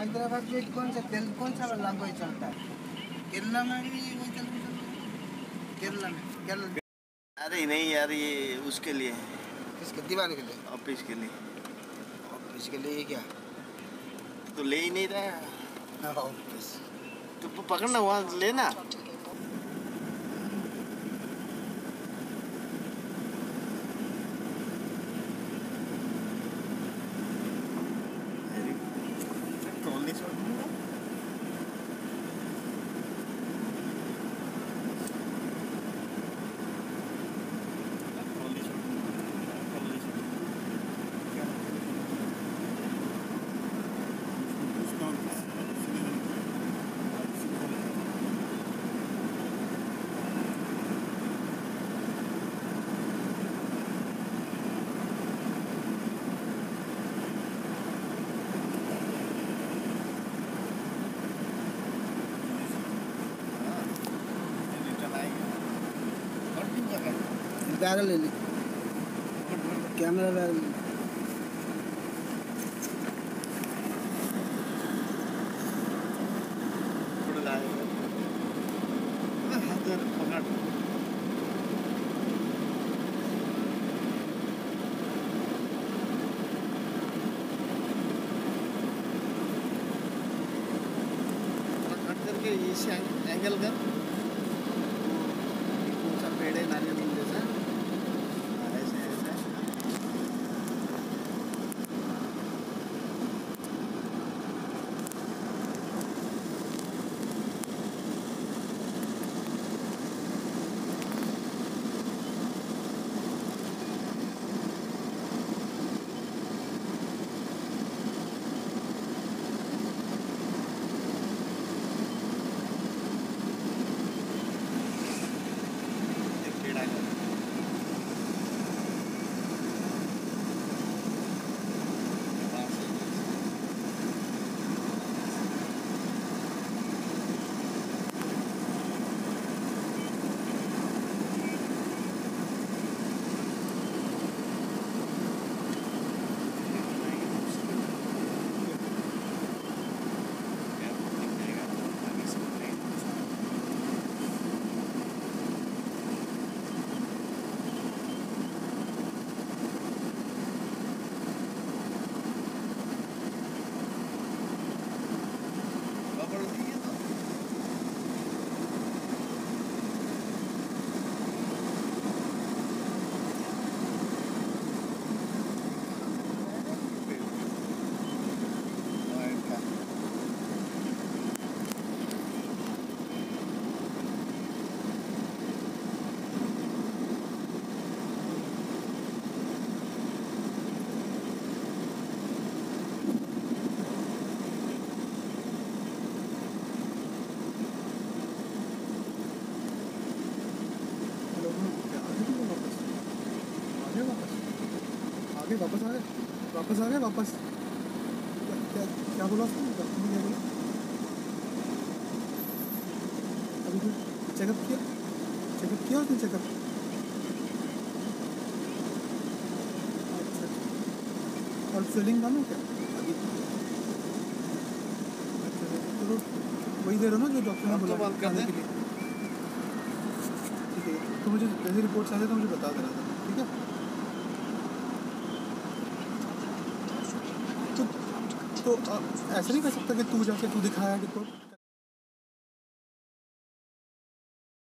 हैदराबाद में कौन सा लैंग्वेज चलता है? केरला में भी वही तेलुगु चलता है। केरला में अरे नहीं यार, ये उसके लिए, किसके दीवाने के लिए? ऑफिस के लिए। ऑफिस के लिए क्या? तो ले ही नहीं रहा। ऑफिस तो पकड़ना, वहाँ लेना। बैग ले ली, कैमरा बैग ले ली। करके इस एंगल का कौन सा पेड़ है, नारियल जैसा, ऐसे ऐसे। वापस आ गए वापस। क्या बोला उसने? क्या बोला? अभी तो चेकअप किया उसने चेकअप। अच्छा, और फीलिंग कम है क्या अभी? चलो वही दे रहा ना जो डॉक्टर ने बोला खाने के लिए। ठीक है, तो मुझे जैसे रिपोर्ट्स आ जाए तो मुझे बता देना था, ठीक है? तो ऐसा नहीं कर सकता कि तू जाके तू दिखाया रिपोर्ट?